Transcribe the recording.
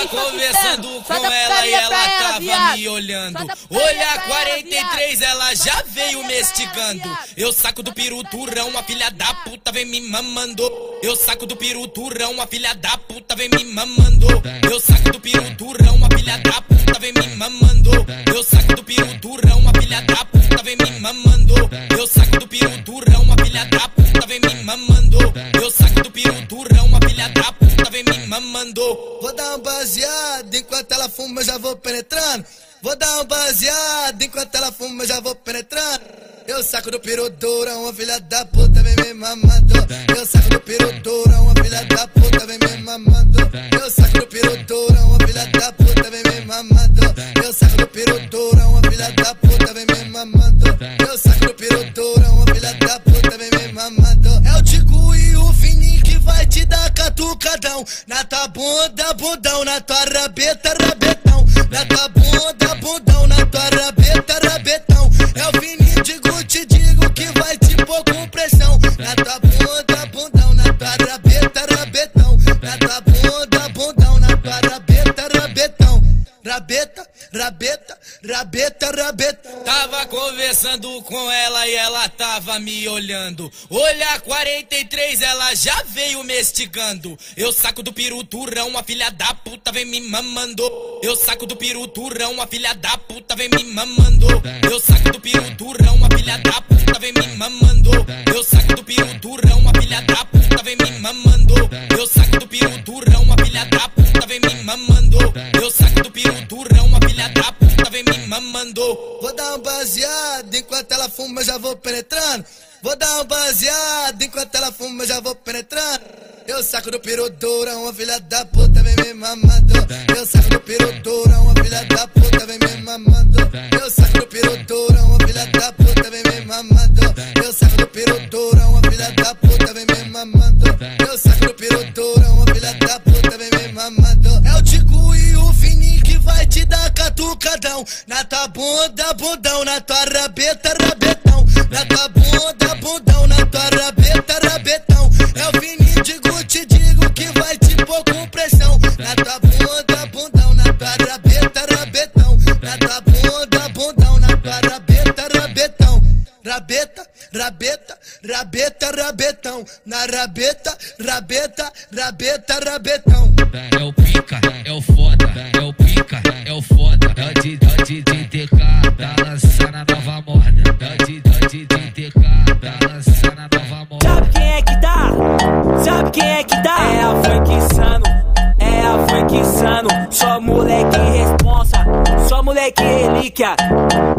Tava conversando com ela e ela tava me olhando. Olha, 43, ela já veio mestigando. Eu saco do piruturão, a filha da puta vem me mamando. Eu saco do piruturão, a filha da puta vem me mamando. Eu saco do piruturão, a filha da puta vem me mamando. Eu saco do piruturão, a filha da puta vem me mamando. Eu saco do piruturão, a filha da puta vem me mamando. Eu saco do piruturão, a filha da puta vem me mamando. Vou dar um baseado, enquanto ela fuma eu já vou penetrando. Vou dar um baseado, enquanto ela fuma eu já vou penetrando. Eu saco do piruturão, a filha da puta vem me mamando. Eu saco do piruturão, a filha da puta vem me mamando. Eu saco do piruturão, a filha da puta vem me mamando. Eu saco do piruturão, a filha da puta vem me mamando. Eu saco do piruturão, a filha da puta vem me mamando. É o Tico e o Fininho que vai te dar catucadão. Na tua bunda, bundão, na tua rabeta, rabetão. Na tua bunda, bundão, na tua rabeta, rabetão. É o Fininho, te digo que vai te pôr com pressão. Na tua bunda, bundão, na tua rabeta, rabetão. Na tua bunda, bundão, na tua rabeta, rabetão. Rabeta, rabeta, rabeta, rabetão. Tava conversando com ela e ela tava me olhando. Olha, 43, ela já veio mestigando. Eu saco do piruturão, a filha da puta vem me mamando. Eu saco do piruturão, a filha da puta vem me mamando. Eu saco do piruturão, a filha da puta vem me mamando. Eu saco do piruturão, a filha da puta vem me mamando. Eu saco do piruturão, a filha da puta vem me mamando. Eu saco do piruturão, a filha da puta vem me mamando. Vou dar um baseado, enquanto ela fuma eu já vou penetrando. Vou dar um baseado, enquanto ela fuma eu já vou penetrando. Eu saco do piruturão, a filha da puta vem me mamando. Eu saco do piruturão, a filha da puta vem me mamando. Eu saco do piruturão, a filha da puta vem me mamando. Eu saco do piruturão, a filha da puta vem me mamando. Eu saco do piruturão, a filha da puta vem me mamando. É o Tico e o Fininho que vai te dar catucadão. Na tua bunda, bundão, na tua rabeta, rabetão. Na tua bunda, bundão, na tua rabeta, rabetão. É o Fininho, te digo que vai te pôr com pressão. Na tua bunda, bundão, na tua rabeta, rabetão. Na tua bunda, bundão, na tua rabeta, rabetão. Rabeta, rabeta, rabeta, rabetão. Na rabeta, rabeta, rabeta, rabetão. É o pica, é o foda, é o pica, é o foda. É o DJ TK, tá lançando a nova moda. É o DJ TK, tá lançando a nova moda. Sabe quem é que tá? Sabe quem é que tá? É a Funkzano, é a Funkzano. Só moleque responsa, só moleque relíquia.